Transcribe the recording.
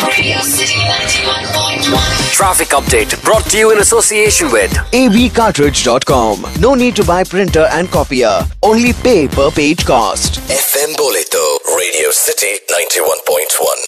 Traffic update brought to you in association with abcartridge.com. No need to buy printer and copier. Only pay per page cost. FM बोले तो Radio City 91.1.